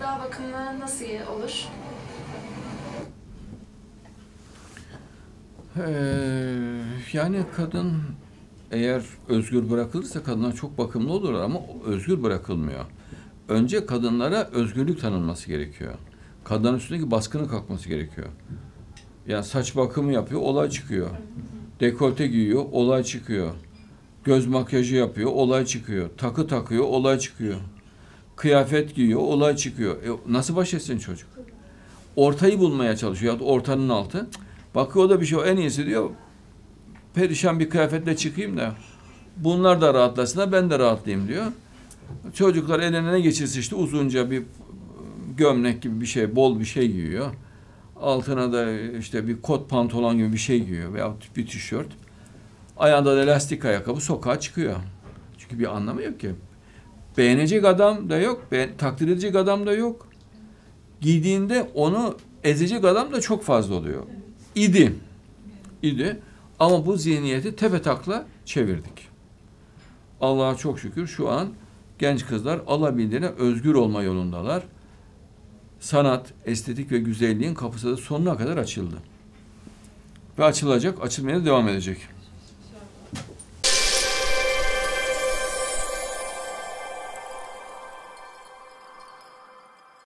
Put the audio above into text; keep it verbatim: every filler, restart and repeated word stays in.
gıda bakımı nasıl olur? Ee, yani kadın eğer özgür bırakılırsa kadınlar çok bakımlı olurlar ama özgür bırakılmıyor. Önce kadınlara özgürlük tanınması gerekiyor. Kadının üstündeki baskının kalkması gerekiyor. Yani saç bakımı yapıyor, olay çıkıyor. Dekolte giyiyor, olay çıkıyor. Göz makyajı yapıyor, olay çıkıyor. Takı takıyor, olay çıkıyor. Kıyafet giyiyor, olay çıkıyor. E, nasıl baş etsin çocuk? Ortayı bulmaya çalışıyor. Ya da ortanın altı. Bakıyor o da bir şey, o en iyisi diyor. Perişan bir kıyafetle çıkayım da bunlar da rahatlasınlar, ben de rahatlayayım diyor. Çocuklar eline ne geçirse işte uzunca bir gömlek gibi bir şey, bol bir şey giyiyor. Altına da işte bir kot pantolon gibi bir şey giyiyor veya bir tişört. Ayağında da lastik ayakkabı, sokağa çıkıyor. Çünkü bir anlamı yok ki. Beğenecek adam da yok, beğen, takdir edecek adam da yok. Giydiğinde onu ezecek adam da çok fazla oluyor. İdi. İdi. Ama bu zihniyeti tepetakla çevirdik. Allah'a çok şükür şu an genç kızlar alabildiğine özgür olma yolundalar. Sanat, estetik ve güzelliğin kapısı da sonuna kadar açıldı. Ve açılacak, açılmaya da devam edecek.